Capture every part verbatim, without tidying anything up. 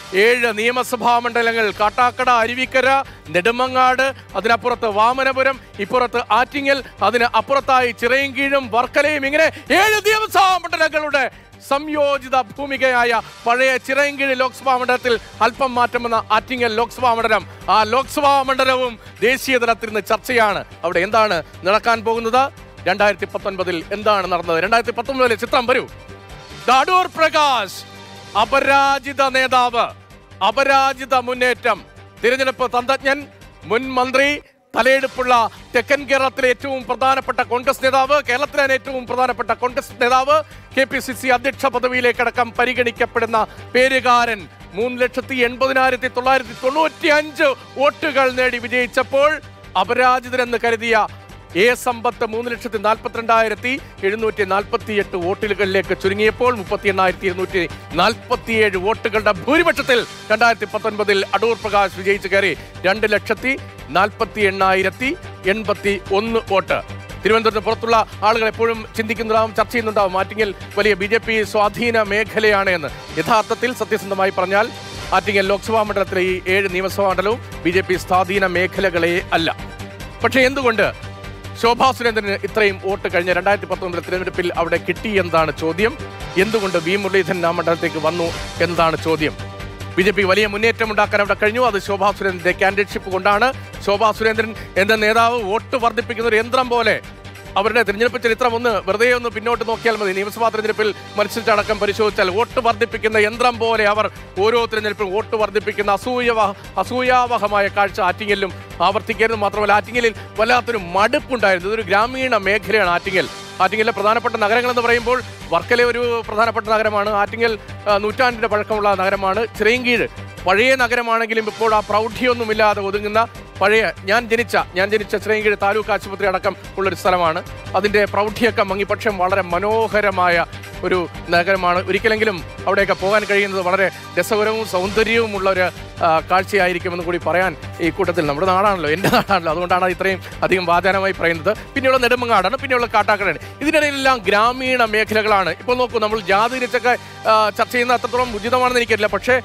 ഏഴ് നിയമസഭാ മണ്ഡലങ്ങൾ: കാട്ടാക്കട, അരുവിക്കര, നെടുമങ്ങാട്, അതിനപ്പുറത്ത് വാമനപുരം, ഇപ്പുറത്ത് ആറ്റിങ്ങൽ, അതിന് അപ്പുറത്തായി ചിറയൻകീഴും വർക്കലയും. ഇങ്ങനെ ഏഴ് നിയമസഭാ മണ്ഡലങ്ങളുടെ സംയോജിത ഭൂമികയായ പഴയ ചിറയൻകീഴ് ലോക്സഭാ മണ്ഡലത്തിൽ അല്പം മാറ്റം വന്ന ആറ്റിങ്ങൽ ലോക്സഭാ മണ്ഡലം. ആ ലോക്സഭാ മണ്ഡലവും ദേശീയ തലത്തിൽ നിന്ന് ചർച്ചയാണ്. അവിടെ എന്താണ് നടക്കാൻ പോകുന്നത്? രണ്ടായിരത്തി പത്തൊൻപതിൽ എന്താണ് നടന്നത്? രണ്ടായിരത്തി പത്തൊൻപതിലെ ചിത്രം വരൂ. അടൂർ പ്രകാശ് അപരാജിത നേതാവ്, അപരാജിത മുന്നേറ്റം, തിരഞ്ഞെടുപ്പ് തന്ത്രജ്ഞൻ, മുൻ മന്ത്രി, തലയെടുപ്പുള്ള തെക്കൻ കേരളത്തിലെ ഏറ്റവും പ്രധാനപ്പെട്ട കോൺഗ്രസ് നേതാവ്, കേരളത്തിലെ ഏറ്റവും പ്രധാനപ്പെട്ട കോൺഗ്രസ് നേതാവ്, കെ പി സി സി അധ്യക്ഷ പദവിയിലേക്കടക്കം പരിഗണിക്കപ്പെടുന്ന പേരുകാരൻ മൂന്ന് ലക്ഷത്തി എൺപതിനായിരത്തി തൊള്ളായിരത്തി തൊണ്ണൂറ്റി അഞ്ച് വോട്ടുകൾ നേടി വിജയിച്ചപ്പോൾ അപരാജിതരെന്ന് കരുതിയ എ സമ്പത്ത് മൂന്ന് ലക്ഷത്തി നാൽപ്പത്തിരണ്ടായിരത്തി എഴുന്നൂറ്റി നാൽപ്പത്തി എട്ട് വോട്ടുകളിലേക്ക് ചുരുങ്ങിയപ്പോൾ മുപ്പത്തി എണ്ണായിരത്തി ഇരുന്നൂറ്റി നാൽപ്പത്തിയേഴ് വോട്ടുകളുടെ ഭൂരിപക്ഷത്തിൽ രണ്ടായിരത്തി പത്തൊൻപതിൽ അടൂർ പ്രകാശ് വിജയിച്ചു കയറി. രണ്ട് ലക്ഷത്തി നാൽപ്പത്തി എണ്ണായിരത്തി എൺപത്തി ഒന്ന് വോട്ട്. തിരുവനന്തപുരത്ത് പുറത്തുള്ള ആളുകൾ എപ്പോഴും ചിന്തിക്കുന്നുണ്ടാവും, ചർച്ച ചെയ്യുന്നുണ്ടാവും, ആറ്റിങ്ങൽ വലിയ ബി ജെ പി സ്വാധീന മേഖലയാണ് എന്ന്. യഥാർത്ഥത്തിൽ സത്യസന്ധമായി പറഞ്ഞാൽ ആറ്റിങ്ങൽ ലോക്സഭാ മണ്ഡലത്തിലെ ഈ ഏഴ് നിയമസഭാ മണ്ഡലവും ബി ജെ പി സ്വാധീന മേഖലകളെ അല്ല. പക്ഷേ എന്തുകൊണ്ട് ശോഭാ സുരേന്ദ്രന് ഇത്രയും വോട്ട് കഴിഞ്ഞ രണ്ടായിരത്തി പത്തൊമ്പതിലെ തിരഞ്ഞെടുപ്പിൽ അവിടെ കിട്ടി എന്നതാണ് ചോദ്യം. എന്തുകൊണ്ട് വി മുരളീധരൻ ആ മണ്ഡലത്തേക്ക് വന്നു എന്നതാണ് ചോദ്യം. ബി ജെ പി വലിയ മുന്നേറ്റം ഉണ്ടാക്കാൻ അവിടെ കഴിഞ്ഞു. അത് ശോഭാ സുരേന്ദ്രന്റെ കാൻഡിഡേറ്റ്ഷിപ്പ് കൊണ്ടാണ്. ശോഭാ സുരേന്ദ്രൻ എന്ന നേതാവ് വോട്ട് വർദ്ധിപ്പിക്കുന്ന ഒരു യന്ത്രം പോലെ അവരുടെ തിരഞ്ഞെടുപ്പ് ചരിത്രം ഒന്ന് വെറുതെ ഒന്ന് പിന്നോട്ട് നോക്കിയാൽ മതി. നിയമസഭാ തിരഞ്ഞെടുപ്പിൽ മത്സരിച്ചടക്കം പരിശോധിച്ചാൽ വോട്ട് വർദ്ധിപ്പിക്കുന്ന യന്ത്രം പോലെ അവർ ഓരോ തിരഞ്ഞെടുപ്പിലും വോട്ട് വർദ്ധിപ്പിക്കുന്ന അസൂയവ അസൂയാവഹമായ കാഴ്ച ആറ്റിങ്ങലിലും ആവർത്തിക്കരുത്. മാത്രമല്ല ആറ്റിങ്ങലിൽ വല്ലാത്തൊരു മടുപ്പുണ്ടായിരുന്നു. ഇതൊരു ഗ്രാമീണ മേഖലയാണ് ആറ്റിങ്ങൽ. ആറ്റിങ്ങലിലെ പ്രധാനപ്പെട്ട നഗരങ്ങൾ എന്ന് പറയുമ്പോൾ വർക്കല ഒരു പ്രധാനപ്പെട്ട നഗരമാണ്. ആറ്റിങ്ങൽ നൂറ്റാണ്ടിന്റെ പഴക്കമുള്ള നഗരമാണ്. ചിറയൻകീഴ് പഴയ നഗരമാണെങ്കിലും ഇപ്പോൾ ആ പ്രൗഢിയൊന്നുമില്ലാതെ ഒതുങ്ങുന്ന പഴയ ഞാൻ ജനിച്ച ഞാൻ ജനിച്ച ചിറയൻകീഴ് താലൂക്ക് ആശുപത്രി അടക്കം ഉള്ളൊരു സ്ഥലമാണ്. അതിൻ്റെ പ്രൗഢിയൊക്കെ മങ്ങി, പക്ഷേ വളരെ മനോഹരമായ ഒരു നഗരമാണ്. ഒരിക്കലെങ്കിലും അവിടെയൊക്കെ പോകാൻ കഴിയുന്നത് വളരെ രസകരവും സൗന്ദര്യവുമുള്ള ഒരു കാഴ്ചയായിരിക്കുമെന്ന് കൂടി പറയാൻ ഈ കൂട്ടത്തിൽ, നമ്മുടെ നാടാണല്ലോ, എൻ്റെ നാടാണല്ലോ, അതുകൊണ്ടാണ് ഇത്രയും അധികം വാചാനമായി പറയുന്നത്. പിന്നെയുള്ള നെടുമങ്ങാടാണ്, പിന്നെയുള്ള കാട്ടാക്കടയാണ്. ഇതിനിടയിലെല്ലാം ഗ്രാമീണ മേഖലകളാണ്. ഇപ്പോൾ നോക്കൂ, നമ്മൾ ജാതി തിരിച്ചൊക്കെ ചർച്ച ചെയ്യുന്ന അത്രത്തോളം ഉചിതമാണെന്ന് എനിക്കറിയില്ല. പക്ഷേ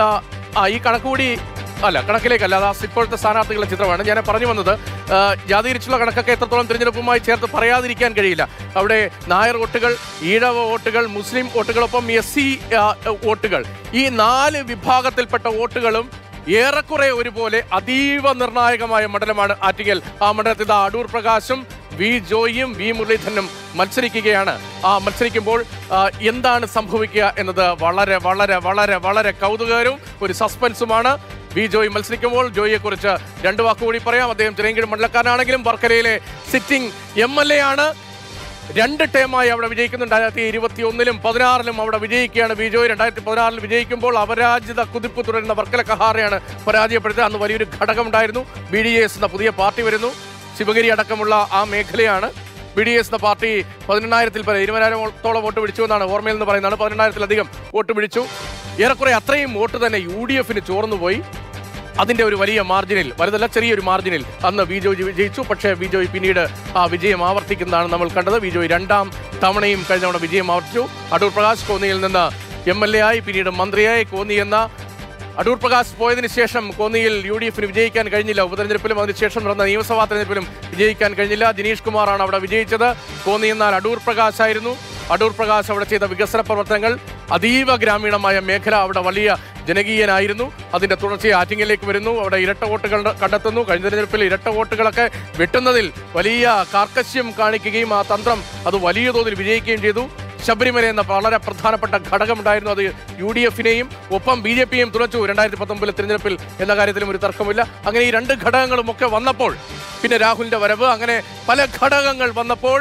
ആ ഈ കണക്കുകൂടി അല്ല, കണക്കിലേക്കല്ല, അത് ഇപ്പോഴത്തെ സ്ഥാനാർത്ഥികളുടെ ചിത്രമാണ് ഞാൻ പറഞ്ഞു വന്നത്. ജാതി തിരിച്ചുള്ള കണക്കൊക്കെ എത്രത്തോളം തിരഞ്ഞെടുപ്പുമായി ചേർത്ത് പറയാതിരിക്കാൻ കഴിയില്ല. അവിടെ നായർ വോട്ടുകൾ, ഈഴവ വോട്ടുകൾ, മുസ്ലിം വോട്ടുകളൊപ്പം എസ് സി വോട്ടുകൾ, ഈ നാല് വിഭാഗത്തിൽപ്പെട്ട വോട്ടുകളും ഏറെക്കുറെ ഒരുപോലെ അതീവ നിർണായകമായ മണ്ഡലമാണ് ആറ്റിങ്ങൽ. ആ മണ്ഡലത്തിൽ അടൂർ പ്രകാശും വി ജോയിയും വി മുരളീധരനും മത്സരിക്കുകയാണ്. ആ മത്സരിക്കുമ്പോൾ എന്താണ് സംഭവിക്കുക എന്നത് വളരെ വളരെ വളരെ വളരെ കൗതുകകരവും ഒരു സസ്പെൻസുമാണ്. വി ജോയി മത്സരിക്കുമ്പോൾ ജോയിയെ കുറിച്ച് രണ്ടു വാക്കുകൂടി പറയാം. അദ്ദേഹം ചിറയൻകീഴ് മണ്ഡലക്കാരനാണെങ്കിലും വർക്കലയിലെ സിറ്റിംഗ് എം എൽ എ ആണ്. രണ്ട് ടേമായി അവിടെ വിജയിക്കുന്നുണ്ട്. രണ്ടായിരത്തി ഇരുപത്തി ഒന്നിലും പതിനാറിലും അവിടെ വിജയിക്കുകയാണ് വി ജോയി. രണ്ടായിരത്തി പതിനാറിൽ വിജയിക്കുമ്പോൾ അപരാജിത കുതിപ്പ് തുടരുന്ന വർക്കല കഹാറയാണ് പരാജയപ്പെടുത്തിയത്. അന്ന് വലിയൊരു ഘടകമുണ്ടായിരുന്നു. ബി ഡി എസ് എന്ന പുതിയ പാർട്ടി വരുന്നു. ശിവഗിരി അടക്കമുള്ള ആ മേഖലയാണ്. ബി ഡി എസ് എന്ന പാർട്ടി പതിനെണ്ണായിരത്തിൽ പല ഇരുപതിനായിരത്തോളം വോട്ട് പിടിച്ചു എന്നാണ് ഓർമ്മയിൽ നിന്ന് പറയുന്നതാണ്. പതിനെണ്ണായിരത്തിലധികം വോട്ട് പിടിച്ചു. ഏറെക്കുറെ അത്രയും വോട്ട് തന്നെ യു ഡി എഫിന് ചോർന്നുപോയി. അതിൻ്റെ ഒരു വലിയ മാർജിനിൽ, വലുതല്ല ചെറിയൊരു മാർജിനിൽ അന്ന് വി ജോയി വിജയിച്ചു. പക്ഷേ വി ജോയി പിന്നീട് ആ വിജയം ആവർത്തിക്കുന്നതാണ് നമ്മൾ കണ്ടത്. വി ജോയി രണ്ടാം തവണയും കഴിഞ്ഞ തവണ വിജയം ആവർത്തിച്ചു. അടൂർ പ്രകാശ് കോന്നിയിൽ നിന്ന് എം എൽ എ ആയി, പിന്നീട് മന്ത്രിയായി. കോന്നി എന്ന അടൂർ പ്രകാശ് പോയതിനു ശേഷം കോന്നിയിൽ യു ഡി എഫിന് വിജയിക്കാൻ കഴിഞ്ഞില്ല. ഉപതെരഞ്ഞെടുപ്പിലും അതിനുശേഷം നടന്ന നിയമസഭാ തെരഞ്ഞെടുപ്പിലും വിജയിക്കാൻ കഴിഞ്ഞില്ല. ദിനേഷ് കുമാറാണ് അവിടെ വിജയിച്ചത്. കോന്നി എന്നാൽ അടൂർ പ്രകാശ് ആയിരുന്നു. അടൂർ പ്രകാശ് അവിടെ ചെയ്ത വികസന പ്രവർത്തനങ്ങൾ, അതീവ ഗ്രാമീണമായ മേഖല, അവിടെ വലിയ ജനകീയനായിരുന്നു. അതിന്റെ തുടർച്ചയെ ആറ്റിങ്ങലിലേക്ക് വരുന്നു. അവിടെ ഇരട്ട വോട്ടുകൾ കണ്ടെത്തുന്നു. കഴിഞ്ഞ തെരഞ്ഞെടുപ്പിൽ ഇരട്ട വോട്ടുകളൊക്കെ വെട്ടുന്നതിൽ വലിയ കാർക്കശ്യം കാണിക്കുകയും ആ തന്ത്രം അത് വലിയ തോതിൽ വിജയിക്കുകയും ചെയ്തു. ശബരിമല എന്ന വളരെ പ്രധാനപ്പെട്ട ഘടകമുണ്ടായിരുന്നു. അത് യു ഡി എഫിനെയും ഒപ്പം ബി ജെ പിയെയും തുളച്ചു രണ്ടായിരത്തി പത്തൊമ്പതിലെ തിരഞ്ഞെടുപ്പിൽ എന്ന കാര്യത്തിലും ഒരു തർക്കമില്ല. അങ്ങനെ ഈ രണ്ട് ഘടകങ്ങളും ഒക്കെ വന്നപ്പോൾ, പിന്നെ രാഹുലിന്റെ വരവ്, അങ്ങനെ പല ഘടകങ്ങൾ വന്നപ്പോൾ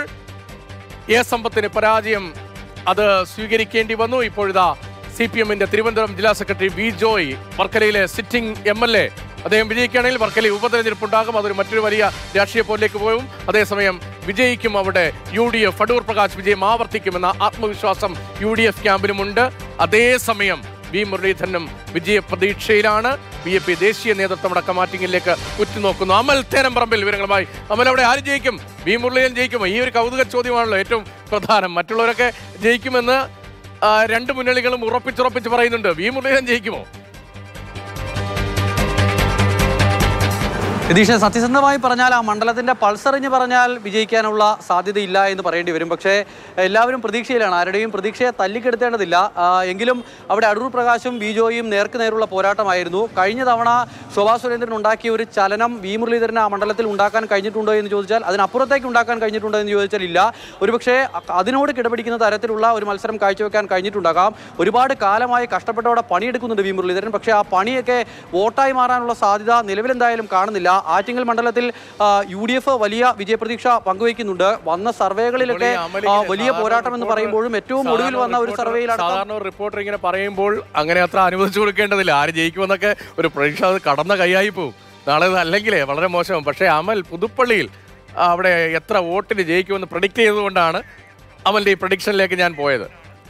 എ സമ്പത്തിന് പരാജയം അത് സ്വീകരിക്കേണ്ടി വന്നു. ഇപ്പോഴിതാ സി പി എമ്മിന്റെ തിരുവനന്തപുരം ജില്ലാ സെക്രട്ടറി വി ജോയ് വർക്കലയിലെ സിറ്റിംഗ് എം എൽ എ അദ്ദേഹം വിജയിക്കുകയാണെങ്കിൽ വർക്കലയിൽ ഉപതെരഞ്ഞെടുപ്പുണ്ടാകും. അതൊരു മറ്റൊരു വലിയ രാഷ്ട്രീയ പോരിലേക്ക് പോയും. അതേസമയം വിജയിക്കും അവിടെ U D F. Adoor Prakash വിജയം ആവർത്തിക്കുമെന്ന ആത്മവിശ്വാസം യു ഡി എഫ് ക്യാമ്പിനുമുണ്ട്. അതേസമയം വി മുരളീധരനും വിജയ പ്രതീക്ഷയിലാണ്. ബി ജെ പി ദേശീയ നേതൃത്വം അടക്കം ആറ്റിങ്ങലിലേക്ക് ഉറ്റുനോക്കുന്നു. അമൽ തേനമ്പറമ്പിൽ വിവരങ്ങളുമായി. അമൽ, അവിടെ ആര് ജയിക്കും? വി മുരളീധരൻ ജയിക്കുമോ? ഈ ഒരു കൗതുക ചോദ്യമാണല്ലോ ഏറ്റവും പ്രധാനം. മറ്റുള്ളവരൊക്കെ ജയിക്കുമെന്ന് രണ്ട് മുന്നണികളും ഉറപ്പിച്ചുറപ്പിച്ച് പറയുന്നുണ്ട്. വി മുരളീധരൻ ജയിക്കുമോ? രതീഷ്, സത്യസന്ധമായി പറഞ്ഞാൽ ആ മണ്ഡലത്തിന്റെ പൾസറിഞ്ഞ് പറഞ്ഞാൽ വിജയിക്കാനുള്ള സാധ്യതയില്ല എന്ന് പറയേണ്ടി വരും. പക്ഷേ എല്ലാവരും പ്രതീക്ഷയിലാണ്, ആരുടെയും പ്രതീക്ഷയെ തല്ലിക്കെടുത്തേണ്ടതില്ല. എങ്കിലും അവിടെ അടൂർ പ്രകാശും വി ജോയും നേർക്ക് നേരുള്ള പോരാട്ടമായിരുന്നു. കഴിഞ്ഞ തവണ ശോഭാ സുരേന്ദ്രൻ ഉണ്ടാക്കിയ ഒരു ചലനം വി മുരളീധരൻ ആ മണ്ഡലത്തിൽ ഉണ്ടാക്കാൻ കഴിഞ്ഞിട്ടുണ്ടോ എന്ന് ചോദിച്ചാൽ, അതിനപ്പുറത്തേക്ക് ഉണ്ടാക്കാൻ കഴിഞ്ഞിട്ടുണ്ടോ എന്ന് ചോദിച്ചാൽ ഇല്ല. ഒരുപക്ഷെ അതിനോട് കിടപിടിക്കുന്ന തരത്തിലുള്ള ഒരു മത്സരം കാഴ്ചവെക്കാൻ കഴിഞ്ഞിട്ടുണ്ടാകാം. ഒരുപാട് കാലമായി കഷ്ടപ്പെട്ടവിടെ പണിയെടുക്കുന്നുണ്ട് വി മുരളീധരൻ. പക്ഷേ ആ പണിയൊക്കെ വോട്ടായി മാറാനുള്ള സാധ്യത നിലവിലെന്തായാലും കാണുന്നില്ല. ആറ്റിങ്ങൽ മണ്ഡലത്തിൽ യു ഡി എഫ് വലിയ വിജയപ്രതീക്ഷ പങ്കുവയ്ക്കുന്നുണ്ട്. വന്ന സർവേകളിലൊക്കെ വലിയ പോരാട്ടം എന്ന് പറയുമ്പോഴും ഏറ്റവും ഒടുവിൽ വന്ന ഒരു സർവേയിലാണ് സാധാരണ റിപ്പോർട്ടർ ഇങ്ങനെ പറയുമ്പോൾ അങ്ങനെ അത്ര അനുവദിച്ചു കൊടുക്കേണ്ടതില്ല. ആര് ജയിക്കുമെന്നൊക്കെ ഒരു പ്രതീക്ഷ അത് കടന്ന കൈയായി പോവും. നാളെ അല്ലെങ്കിലേ വളരെ മോശം. പക്ഷേ അമൽ പുതുപ്പള്ളിയിൽ അവിടെ എത്ര വോട്ടിന് ജയിക്കുമെന്ന് പ്രഡിക്റ്റ് ചെയ്തുകൊണ്ടാണ് അമലിന്റെ ഈ പ്രഡിക്ഷനിലേക്ക് ഞാൻ പോയത്.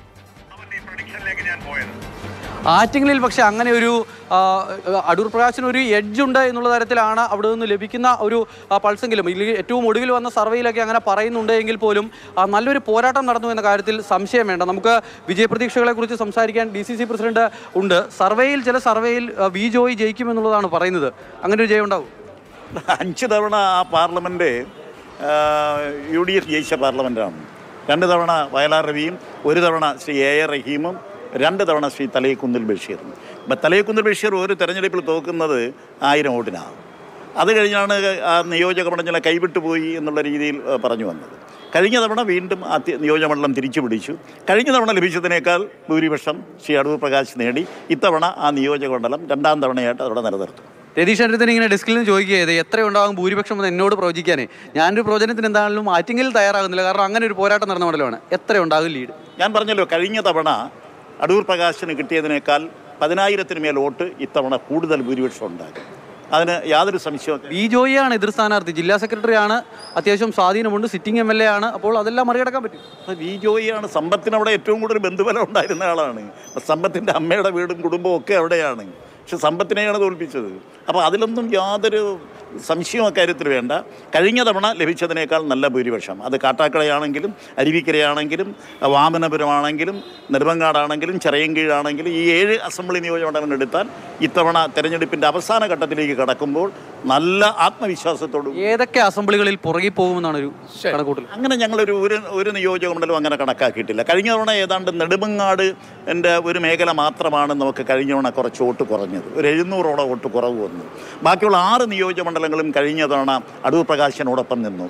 ആറ്റിങ്ങലിൽ പക്ഷെ അങ്ങനെ ഒരു അടൂർ പ്രകാശിന് ഒരു എഡ്ജ് ഉണ്ട് എന്നുള്ള തരത്തിലാണ് അവിടെ നിന്ന് ലഭിക്കുന്ന ഒരു പൾസെങ്കിലും. ഇല്ലെങ്കിൽ ഏറ്റവും ഒടുവിൽ വന്ന സർവേയിലൊക്കെ അങ്ങനെ പറയുന്നുണ്ട് എങ്കിൽ പോലും നല്ലൊരു പോരാട്ടം നടന്നു എന്ന കാര്യത്തിൽ സംശയം വേണ്ട. നമുക്ക് വിജയപ്രതീക്ഷകളെ കുറിച്ച് സംസാരിക്കാൻ ഡി സി സി പ്രസിഡന്റ് ഉണ്ട്. സർവേയിൽ ചില സർവേയിൽ വി ജോയി ജയിക്കുമെന്നുള്ളതാണ് പറയുന്നത്. അങ്ങനെ ഒരു ജയം ഉണ്ടാവും? അഞ്ച് തവണ ആ പാർലമെൻറ്റ് യു ഡി എഫ് ജയിച്ച പാർലമെൻറ്റാണ്. രണ്ട് തവണ വയലാർ രവിയും ഒരു തവണ ശ്രീ എ എ റഹീമും രണ്ട് തവണ ശ്രീ തലയക്കുന്നിൽ ബഷീറും. ഇപ്പം തലയക്കുന്നിൽ ബഷീർ ഒരു തെരഞ്ഞെടുപ്പിൽ തോക്കുന്നത് ആയിരം വോട്ടിനാണ്. അത് കഴിഞ്ഞാണ് ആ നിയോജക മണ്ഡലം കൈവിട്ടു പോയി എന്നുള്ള രീതിയിൽ പറഞ്ഞു വന്നത്. കഴിഞ്ഞ തവണ വീണ്ടും ആ നിയോജകമണ്ഡലം തിരിച്ചു പിടിച്ചു. കഴിഞ്ഞ തവണ ലഭിച്ചതിനേക്കാൾ ഭൂരിപക്ഷം ശ്രീ അടൂർ പ്രകാശ് നേടി. ഇത്തവണ ആ നിയോജക മണ്ഡലം രണ്ടാം തവണയായിട്ട് അവിടെ നിലനിർത്തും. രതീഷ് അടുത്തിന് ഇങ്ങനെ ഡെസ്കിൽ നിന്ന് ചോദിക്കുക എത്രയുണ്ടാകും ഭൂരിപക്ഷം എന്ന് എന്നോട് പ്രവചിക്കാനേ. ഞാനൊരു പ്രവചനത്തിന് എന്താണെങ്കിലും ആറ്റിങ്ങൽ തയ്യാറാകുന്നില്ല. കാരണം അങ്ങനെ ഒരു പോരാട്ടം നടന്ന മണ്ഡലമാണ്. എത്രയുണ്ടാകും ലീഡ്? ഞാൻ പറഞ്ഞല്ലോ, കഴിഞ്ഞ തവണ അടൂർ പ്രകാശിന് കിട്ടിയതിനേക്കാൾ പതിനായിരത്തിന് മേൽ വോട്ട് ഇത്തവണ കൂടുതൽ ഭൂരിപക്ഷം ഉണ്ടാകും. അതിന് യാതൊരു സംശയവും. വി ജോയിയാണ് എതിർ സ്ഥാനാർത്ഥി, ജില്ലാ സെക്രട്ടറി ആണ്, അത്യാവശ്യം സ്വാധീനമുണ്ട്, സിറ്റിംഗ് എം എൽ എ ആണ്. അപ്പോൾ അതെല്ലാം മറികടക്കാൻ പറ്റും. വി ജോയിയാണ്. സമ്പത്തിന് അവിടെ ഏറ്റവും കൂടുതൽ ബന്ധുബലം ഉണ്ടായിരുന്ന ആളാണ്. സമ്പത്തിൻ്റെ അമ്മയുടെ വീടും കുടുംബവും ഒക്കെ അവിടെയാണ്. പക്ഷെ സമ്പത്തിനെയാണ് തോൽപ്പിച്ചത്. അപ്പോൾ അതിലൊന്നും യാതൊരു സംശയം അക്കാര്യത്തിൽ വേണ്ട. കഴിഞ്ഞ തവണ ലഭിച്ചതിനേക്കാൾ നല്ല ഭൂരിപക്ഷം. അത് കാട്ടാക്കടയാണെങ്കിലും അരുവിക്കരയാണെങ്കിലും വാമനപുരമാണെങ്കിലും നെടുമങ്ങാടാണെങ്കിലും ചിറയൻകീഴാണെങ്കിലും ഈ ഏഴ് അസംബ്ലി നിയോജകമണ്ഡലങ്ങൾ എടുത്താൽ ഇത്തവണ തെരഞ്ഞെടുപ്പിൻ്റെ അവസാന ഘട്ടത്തിലേക്ക് കടക്കുമ്പോൾ നല്ല ആത്മവിശ്വാസത്തോട് ഏതൊക്കെ അസംബ്ലികളിൽ പുറകെ പോകുമെന്നാണ് ഒരു കണക്കൂട്ടൽ. അങ്ങനെ ഞങ്ങളൊരു ഒരു ഒരു നിയോജകമണ്ഡലം അങ്ങനെ കണക്കാക്കിയിട്ടില്ല. കഴിഞ്ഞ തവണ ഏതാണ്ട് നെടുമങ്ങാട് എൻ്റെ ഒരു മേഖല മാത്രമാണ് നമുക്ക് കഴിഞ്ഞ തവണ കുറച്ച് വോട്ട് കുറഞ്ഞത്. ഒരു എഴുന്നൂറോളം വോട്ട് കുറവ് വന്നു. ബാക്കിയുള്ള ആറ് നിയോജകമണ്ഡലങ്ങളും കഴിഞ്ഞ തവണ അടൂർ പ്രകാശിനോടൊപ്പം നിന്നു.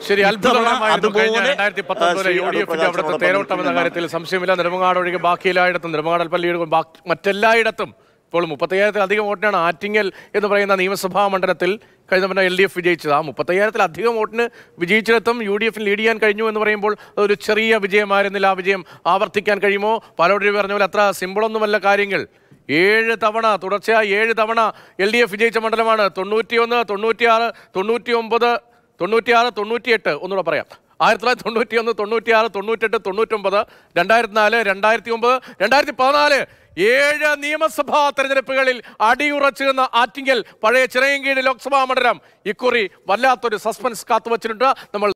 കാര്യത്തിൽ സംശയമില്ല. നെടുമങ്ങാട് ഒഴികെ ബാക്കി എല്ലായിടത്തും, നെടുമങ്ങാട് പള്ളിയുടെ മറ്റെല്ലായിടത്തും ഇപ്പോൾ മുപ്പത്തയ്യായിരത്തിലധികം വോട്ടിനാണ് ആറ്റിങ്ങൽ എന്ന് പറയുന്ന നിയമസഭാ മണ്ഡലത്തിൽ കഴിഞ്ഞ തവണ എൽ ഡി എഫ് വിജയിച്ചത്. ആ മുപ്പത്തയ്യായിരത്തിലധികം വോട്ടിന് വിജയിച്ചിടത്തും യു ഡി എഫിന് ലീഡ് ചെയ്യാൻ കഴിഞ്ഞു എന്ന് പറയുമ്പോൾ അതൊരു ചെറിയ വിജയമായിരുന്നില്ല. ആ വിജയം ആവർത്തിക്കാൻ കഴിയുമോ? പലരും പറഞ്ഞ പോലെ അത്ര സിമ്പിളൊന്നുമല്ല കാര്യങ്ങൾ. ഏഴ് തവണ തുടർച്ചയായി ഏഴ് തവണ എൽ ഡി എഫ് വിജയിച്ച മണ്ഡലമാണ്. തൊണ്ണൂറ്റിയൊന്ന്, തൊണ്ണൂറ്റിയാറ്, തൊണ്ണൂറ്റി ഒമ്പത്, തൊണ്ണൂറ്റിയാറ്, തൊണ്ണൂറ്റിയെട്ട് ഒന്നുകൂടെ പറയാം. ആയിരത്തി തൊള്ളായിരത്തി തൊണ്ണൂറ്റി ഒന്ന്, തൊണ്ണൂറ്റിയാറ്, തൊണ്ണൂറ്റെട്ട്, തൊണ്ണൂറ്റൊമ്പത്, രണ്ടായിരത്തി നാല്, രണ്ടായിരത്തി ഒമ്പത്, രണ്ടായിരത്തി പതിനാല് ഏഴ് നിയമസഭാ തെരഞ്ഞെടുപ്പുകളിൽ അടിയുറച്ചു നിന്ന ആറ്റിങ്ങൽ പഴയ ചിറയൻകീഴ് ലോക്സഭാ മണ്ഡലം ഇക്കുറി വല്ലാത്തൊരു സസ്പെൻസ് കാത്തുവച്ചിട്ടുണ്ട്. നമ്മൾ